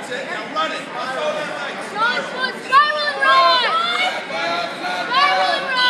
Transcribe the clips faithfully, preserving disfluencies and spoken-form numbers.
That's it. Now run it. Sean, Sean, spiral and right! Spiral and right!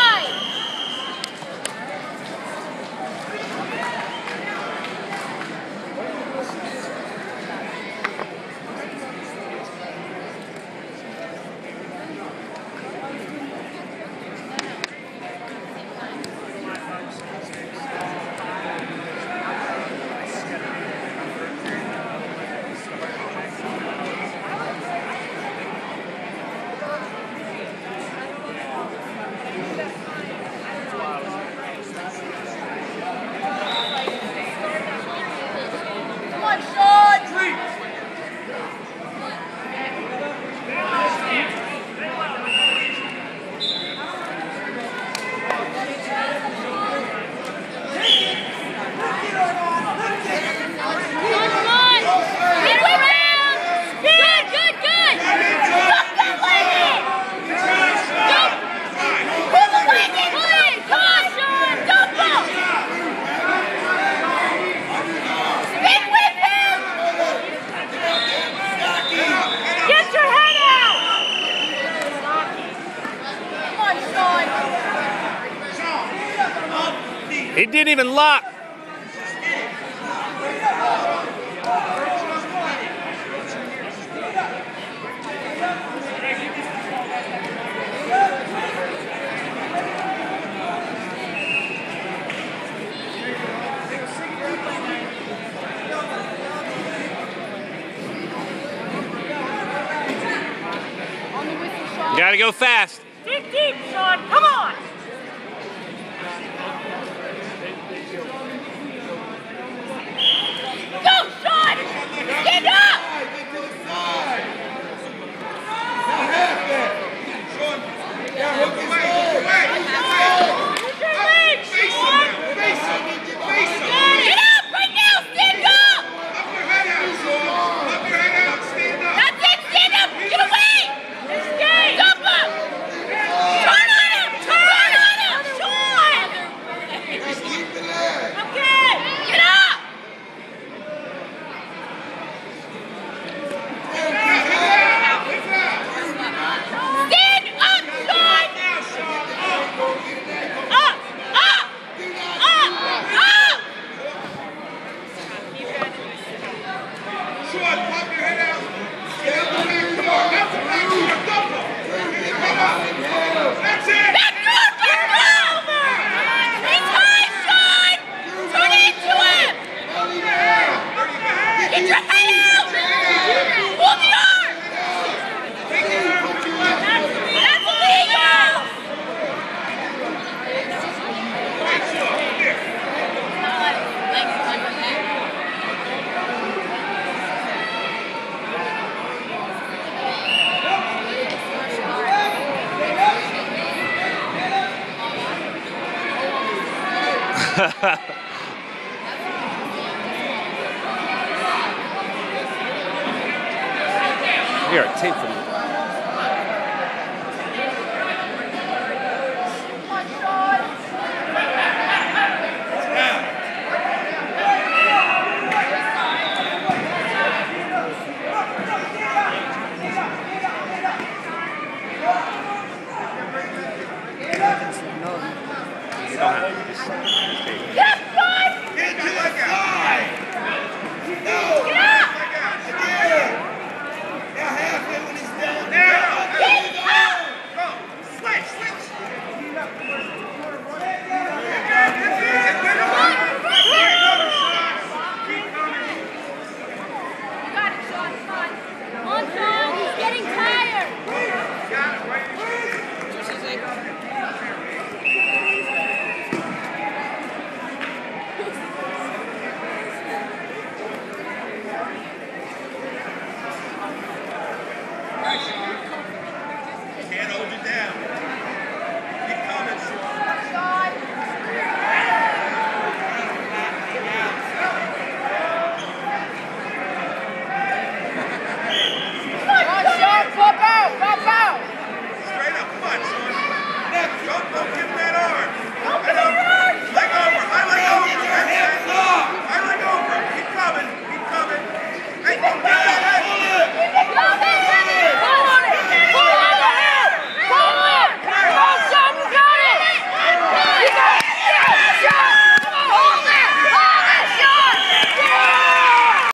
He didn't even lock. You gotta go fast. Dig deep, Sean. Come on. Go, Sean! Stand up! Get up right now! Stand up! That's it! Stand up! Get away! Stop him! Turn on him! Turn on him! Sean! Okay! Get up! Stand up, Sean! Up! Up! Up! Up! Sean, pop your head out. Get out the back door. Out the back door. Double. Come on. That's it. Back door! Back door! He's high, Sean! Turn into him! Get your head out! Move the arm! That's legal! Here, tape from